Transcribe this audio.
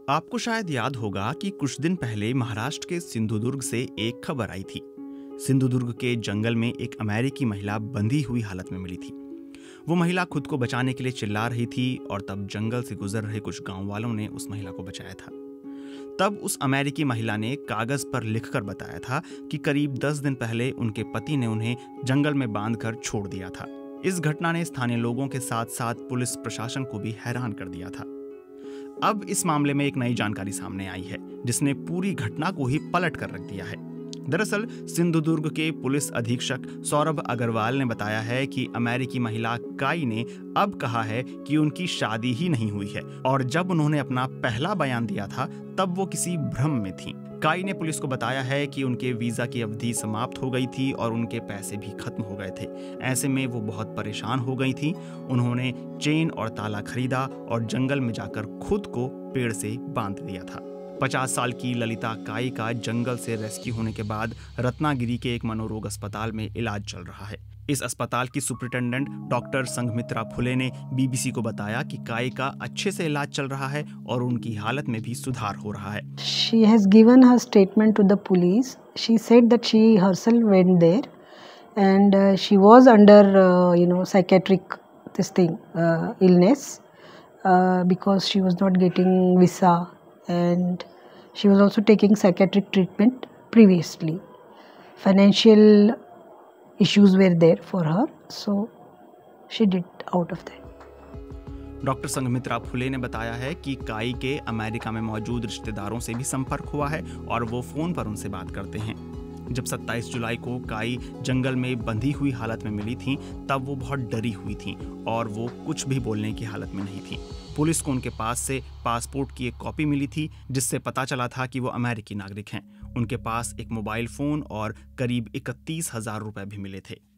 आपको शायद याद होगा कि कुछ दिन पहले महाराष्ट्र के सिंधुदुर्ग से एक खबर आई थी। सिंधुदुर्ग के जंगल में एक अमेरिकी महिला बंधी हुई हालत में मिली थी। वो महिला खुद को बचाने के लिए चिल्ला रही थी और तब जंगल से गुजर रहे कुछ गांव वालों ने उस महिला को बचाया था। तब उस अमेरिकी महिला ने कागज पर लिखकर बताया था कि करीब 10 दिन पहले उनके पति ने उन्हें जंगल में बांधकर छोड़ दिया था। इस घटना ने स्थानीय लोगों के साथ साथ पुलिस प्रशासन को भी हैरान कर दिया था। अब इस मामले में एक नई जानकारी सामने आई है जिसने पूरी घटना को ही पलट कर रख दिया है। दरअसल सिंधुदुर्ग के पुलिस अधीक्षक सौरभ अग्रवाल ने बताया है कि अमेरिकी महिला काई ने अब कहा है कि उनकी शादी ही नहीं हुई है और जब उन्होंने अपना पहला बयान दिया था तब वो किसी भ्रम में थी। काई ने पुलिस को बताया है कि उनके वीजा की अवधि समाप्त हो गई थी और उनके पैसे भी खत्म हो गए थे। ऐसे में वो बहुत परेशान हो गई थी। उन्होंने चेन और ताला खरीदा और जंगल में जाकर खुद को पेड़ से बांध दिया था। 50 साल की ललिता काई का जंगल से रेस्क्यू होने के बाद रत्नागिरी के एक मनोरोग अस्पताल में इलाज चल रहा है। इस अस्पताल की सुपरिटेंडेंट डॉक्टर संघमित्रा फुले ने बीबीसी को बताया कि काई का अच्छे से इलाज चल रहा है और उनकी हालत में भी सुधार हो रहा है। She has given her statement to the police. She said that she herself went there and she was under psychiatric illness because she was not getting visa and she was also taking psychiatric treatment previously. Financial issues were there for her, so she did out of that. Doctor Sanghamitra Phule ने बताया है कि काई के America में मौजूद रिश्तेदारों से भी संपर्क हुआ है और वो फोन पर उनसे बात करते हैं। जब 27 जुलाई को काई जंगल में बंधी हुई हालत में मिली थी तब वो बहुत डरी हुई थी और वो कुछ भी बोलने की हालत में नहीं थी। पुलिस को उनके पास से पासपोर्ट की एक कॉपी मिली थी जिससे पता चला था कि वो अमेरिकी नागरिक हैं। उनके पास एक मोबाइल फोन और करीब 31,000 रुपए भी मिले थे।